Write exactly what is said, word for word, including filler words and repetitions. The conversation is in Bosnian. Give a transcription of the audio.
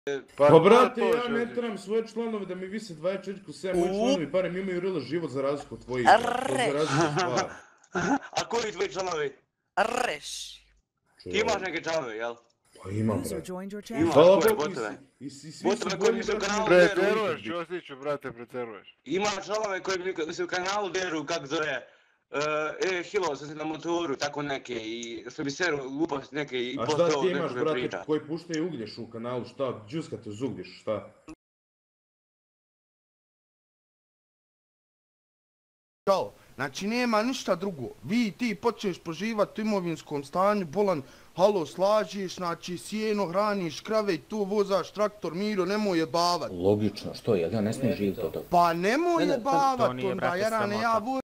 Pa brate, ja ne trebam svoje članove da mi vise dvadeset četiri kroz sedam, moji članovi barem imaju rela život za razliku od tvojih. To za razliku stvar. A koji tvoji članovi? Reš. Ti imaš neke članove, jel? Pa imam, User brate. joined your Imaš channel. koje botove? Botove koji mi se u kanalu veru. Preteruješ, Ćosiću, brate, preteruješ. Imaš članove koji mi se u kanalu veru, kak zove, e, hilo sam se na motoru, tako neke, i što bi se glupost neke i A šta ti imaš, brate, koji puštaju uglješ u kanalu, šta, džuskate uz uglješ, šta? Ćao, znači nema ništa drugo, vi i ti počneš poživati u imovinskom stanju, bolan, halo, slažiš, znači sjeno, hraniš krave i tu vozaš traktor, Miro, nemoj jebavat. Logično, što je, ja ne smijem živjeti od toga. Pa nemoj jebavat onda, jer ja